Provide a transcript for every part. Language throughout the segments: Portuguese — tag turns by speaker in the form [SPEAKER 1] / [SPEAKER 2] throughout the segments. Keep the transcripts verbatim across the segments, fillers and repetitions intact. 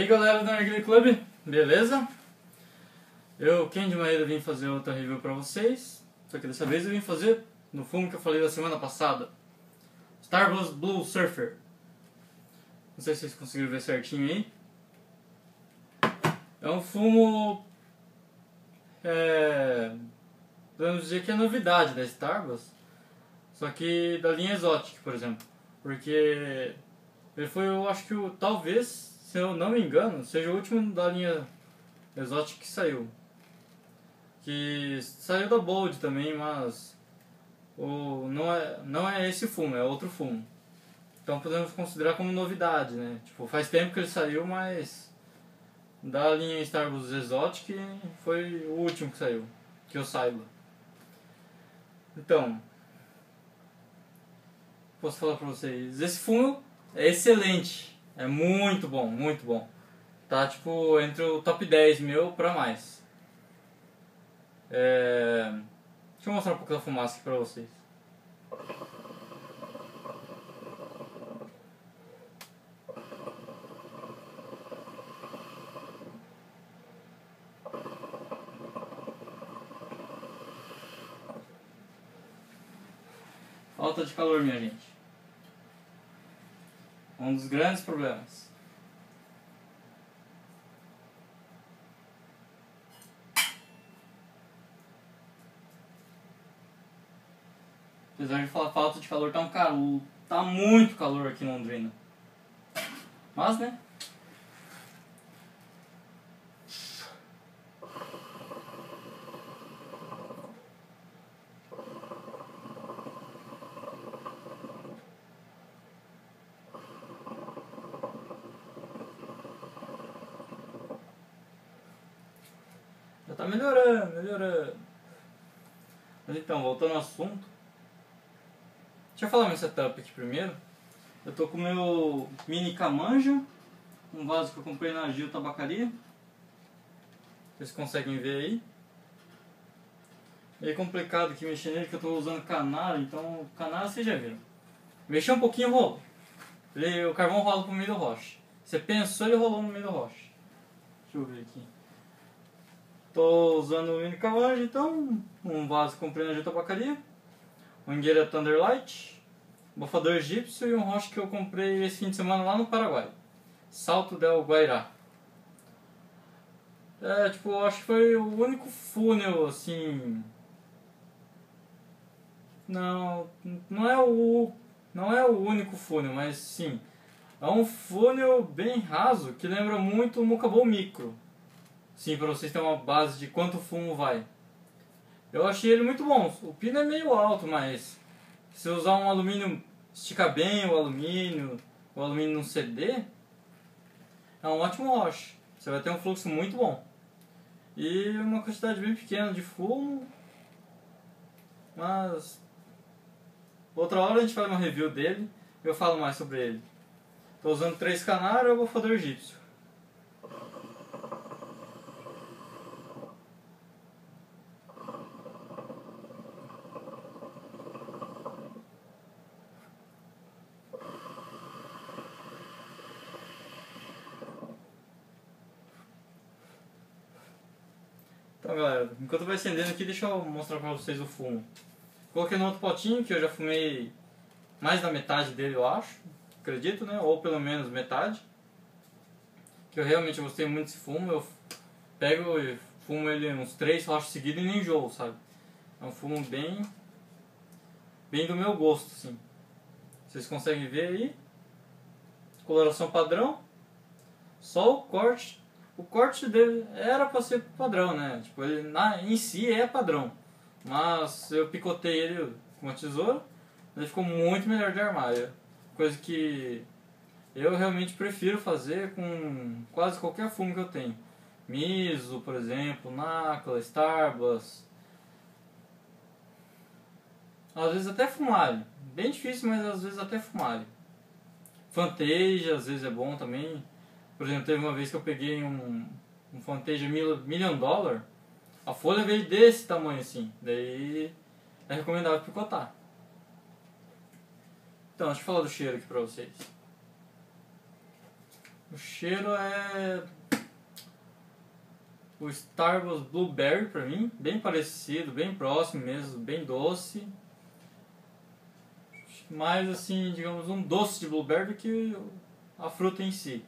[SPEAKER 1] E aí galera do Narguilé Club, beleza? Eu, Kenji Maeda, vim fazer outra review pra vocês. Só que dessa vez eu vim fazer no fumo que eu falei da semana passada, Starbucks Blue Surfer. Não sei se vocês conseguiram ver certinho aí. É um fumo, é, podemos dizer que é novidade da Starbucks, só que da linha Exotic, por exemplo. Porque ele foi, eu acho que o, talvez, se eu não me engano, seja o último da linha Exotic que saiu. Que saiu da Bold também, mas o, não, é, não é esse fumo, é outro fumo. Então podemos considerar como novidade, né? Tipo, faz tempo que ele saiu, mas da linha Starbucks Exotic foi o último que saiu, que eu saiba. Então, posso falar pra vocês, esse fumo é excelente, é muito bom, muito bom. Tá tipo entre o top dez meu pra mais. É... Deixa eu mostrar um pouco da fumaça aqui pra vocês. Falta de calor, minha gente. Um dos grandes problemas. Apesar de falar falta de calor, tá um calor, tá muito calor aqui em Londrina. Mas, né? Já tá melhorando, melhorando. Mas então, voltando ao assunto. Deixa eu falar meu setup aqui primeiro. Eu tô com o meu mini camanja, um vaso que eu comprei na Gil Tabacaria. Vocês conseguem ver aí. É complicado aqui mexer nele, que eu tô usando canara, então canara vocês já viram. Mexer um pouquinho, rola. Ele, o carvão rola pro meio do roche. Você pensou, ele rolou no meio do roche. Deixa eu ver aqui. Tô usando o mini camanja, então, um vaso que comprei na Gil Tabacaria. Mangueira Thunderlight, bufador egípcio e um roche que eu comprei esse fim de semana lá no Paraguai, Salto del Guairá. É, tipo, eu acho que foi o único funil, assim... Não, não é o, não é o único funil, mas sim, é um funil bem raso que lembra muito o Mucabol Micro. Sim, para vocês terem uma base de quanto fumo vai. Eu achei ele muito bom. O pino é meio alto, mas se usar um alumínio, esticar bem o alumínio, o alumínio num C D, é um ótimo roche. Você vai ter um fluxo muito bom. E uma quantidade bem pequena de fumo. Mas outra hora a gente faz uma review dele e eu falo mais sobre ele. Estou usando três canários e o bufador egípcio. Então galera, enquanto vai acendendo aqui, deixa eu mostrar pra vocês o fumo. Coloquei no outro potinho que eu já fumei mais da metade dele, eu acho. Acredito, né? Ou pelo menos metade. Que eu realmente gostei muito desse fumo. Eu pego e fumo ele uns três rochos seguidos e nem enjoo, sabe? É um fumo bem, bem do meu gosto, assim. Vocês conseguem ver aí. Coloração padrão. Só o corte. O corte dele era para ser padrão, né? Tipo, ele na, em si é padrão. Mas eu picotei ele com uma tesoura. Ele ficou muito melhor de armário. Coisa que eu realmente prefiro fazer com quase qualquer fumo que eu tenho. Miso, por exemplo, Nacla, Starbucks. Às vezes até fumalho. Bem difícil, mas às vezes até fumalho. Fantasia, às vezes é bom também. Por exemplo, teve uma vez que eu peguei um, um Fantasia Million Dollar. A folha veio desse tamanho assim. Daí é recomendável picotar. Então, deixa eu falar do cheiro aqui pra vocês. O cheiro é o Starbucks Blueberry pra mim, bem parecido, bem próximo mesmo, bem doce. Mais assim, digamos, um doce de blueberry do que a fruta em si.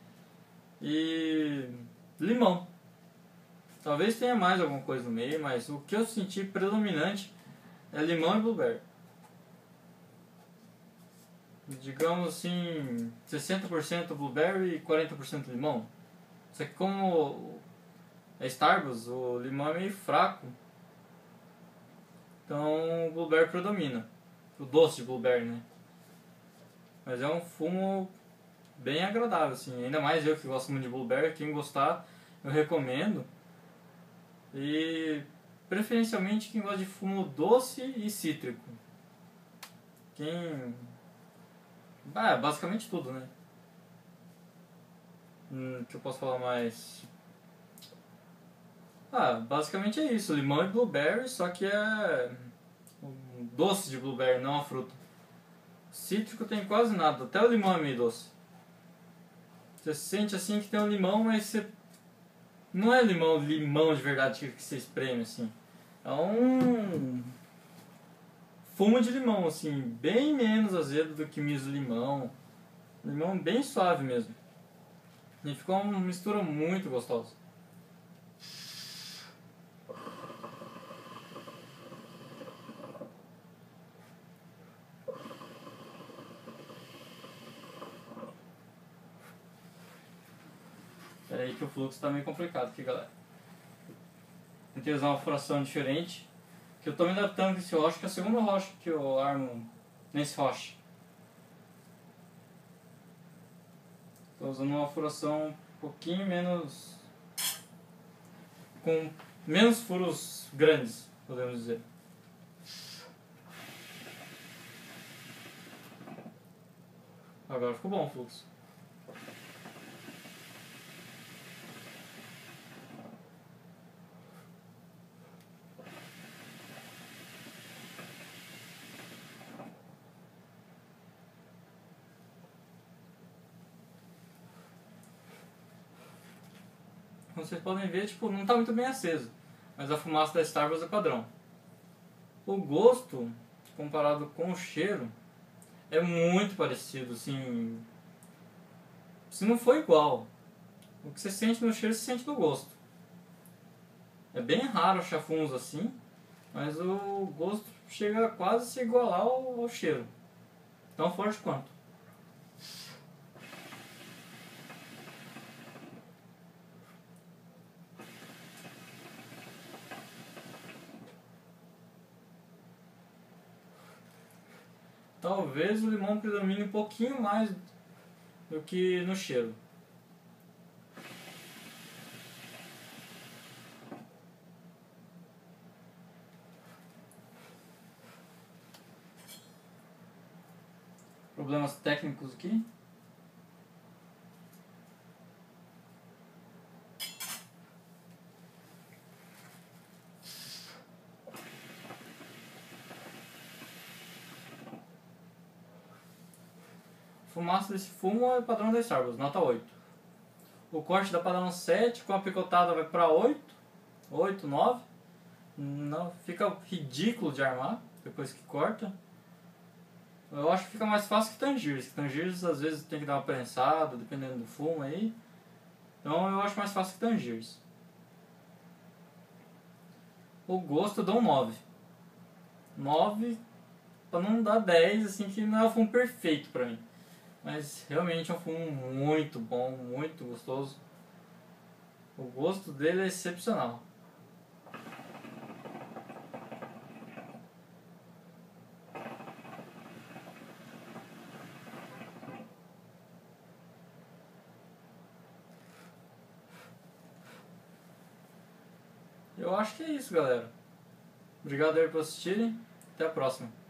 [SPEAKER 1] E limão. Talvez tenha mais alguma coisa no meio, mas o que eu senti predominante é limão e blueberry. Digamos assim, sessenta por cento blueberry e quarenta por cento limão. Só que como é Starbucks, o limão é meio fraco, então o blueberry predomina. O doce de blueberry, né? Mas é um fumo bem agradável, assim. Ainda mais eu que gosto muito de blueberry. Quem gostar, eu recomendo. E preferencialmente quem gosta de fumo doce e cítrico. Quem... Ah, basicamente tudo, né? Hum, o que eu posso falar mais? Ah, basicamente é isso. Limão e blueberry, só que é um doce de blueberry, não a fruta. Cítrico tem quase nada, até o limão é meio doce. Você sente assim que tem um limão, mas você... não é limão, limão de verdade que você espreme assim. É um fumo de limão, assim, bem menos azedo do que miso limão. Limão bem suave mesmo. E ficou uma mistura muito gostosa. Pera aí que o fluxo tá meio complicado aqui, galera. Tentei usar uma fração diferente, que eu tô me adaptando com esse rocha, que é a segunda rocha que eu armo nesse rocha. Tô usando uma furação um pouquinho menos... com menos furos grandes, podemos dizer. Agora ficou bom o fluxo. Como vocês podem ver, tipo, não está muito bem aceso, mas a fumaça da Starbucks é padrão. O gosto, comparado com o cheiro, é muito parecido, assim... se não for igual. O que você sente no cheiro, você sente no gosto. É bem raro achar fumos assim, mas o gosto chega a quase se igualar ao, ao cheiro. Tão forte quanto. Talvez o limão predomine um pouquinho mais do que no cheiro. Problemas técnicos aqui. Fumaça desse fumo é padrão da Starbucks, nota oito. O corte dá para dar um sete, com a picotada vai para oito, oito, nove. Não, fica ridículo de armar depois que corta. Eu acho que fica mais fácil que Tangiers. Tangiers às vezes tem que dar uma prensada, dependendo do fumo aí. Então eu acho mais fácil que Tangiers. O gosto eu dou um nove. nove para não dar dez, assim, que não é o fumo perfeito pra mim. Mas realmente é um fumo muito bom, muito gostoso. O gosto dele é excepcional. Eu acho que é isso, galera. Obrigado aí por assistirem. Até a próxima.